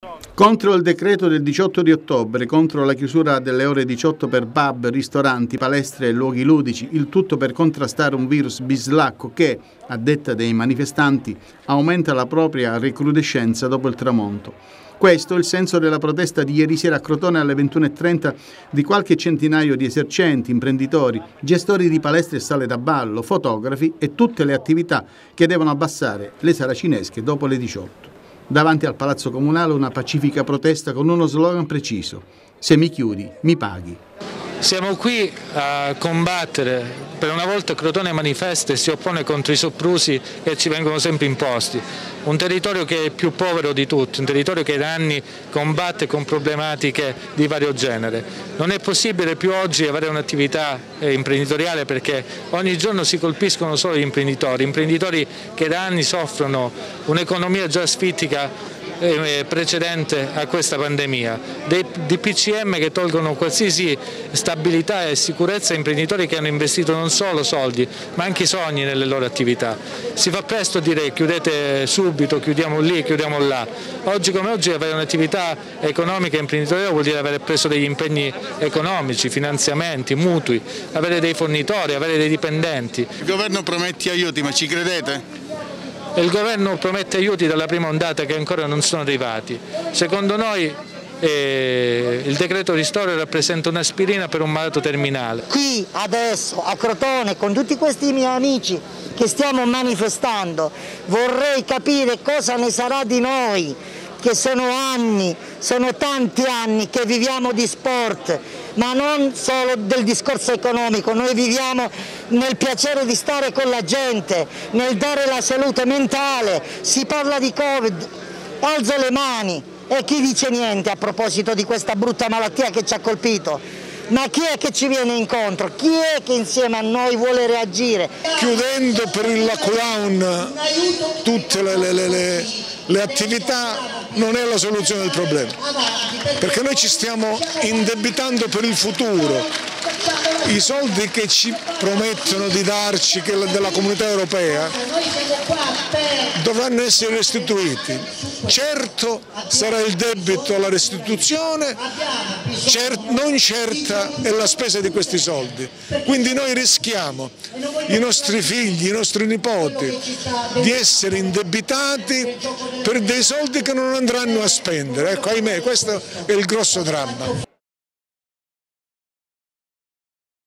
Contro il decreto del 18 di ottobre, contro la chiusura delle ore 18 per pub, ristoranti, palestre e luoghi ludici, il tutto per contrastare un virus bislacco che, a detta dei manifestanti, aumenta la propria recrudescenza dopo il tramonto. Questo è il senso della protesta di ieri sera a Crotone alle 21:30 di qualche centinaio di esercenti, imprenditori, gestori di palestre e sale da ballo, fotografi e tutte le attività che devono abbassare le saracinesche dopo le 18. Davanti al Palazzo Comunale una pacifica protesta con uno slogan preciso: se mi chiudi, mi paghi. Siamo qui a combattere, per una volta Crotone manifesta e si oppone contro i soprusi che ci vengono sempre imposti. Un territorio che è il più povero di tutti, un territorio che da anni combatte con problematiche di vario genere. Non è possibile più oggi avere un'attività imprenditoriale perché ogni giorno si colpiscono solo gli imprenditori che da anni soffrono un'economia già asfittica precedente a questa pandemia, dei DPCM che tolgono qualsiasi stabilità e sicurezza a imprenditori che hanno investito non solo soldi ma anche sogni nelle loro attività. Si fa presto a dire chiudete subito, chiudiamo lì, chiudiamo là. Oggi come oggi avere un'attività economica e imprenditoriale vuol dire avere preso degli impegni economici, finanziamenti, mutui, avere dei fornitori, avere dei dipendenti. Il governo promette aiuti, ma ci credete? Il governo promette aiuti dalla prima ondata che ancora non sono arrivati. Secondo noi il decreto ristoro rappresenta un'aspirina per un malato terminale. Qui adesso a Crotone con tutti questi miei amici che stiamo manifestando vorrei capire cosa ne sarà di noi, che sono anni, sono tanti anni che viviamo di sport, ma non solo del discorso economico, noi viviamo nel piacere di stare con la gente, nel dare la salute mentale. Si parla di Covid, alzo le mani e chi dice niente a proposito di questa brutta malattia che ci ha colpito? Ma chi è che ci viene incontro? Chi è che insieme a noi vuole reagire? Chiudendo per il lockdown tutte le attività non è la soluzione del problema, perché noi ci stiamo indebitando per il futuro. I soldi che ci promettono di darci della Comunità Europea dovranno essere restituiti. Certo sarà il debito alla restituzione, non certa è la spesa di questi soldi. Quindi noi rischiamo, i nostri figli, i nostri nipoti, di essere indebitati per dei soldi che non andranno a spendere. Ecco, ahimè, questo è il grosso dramma.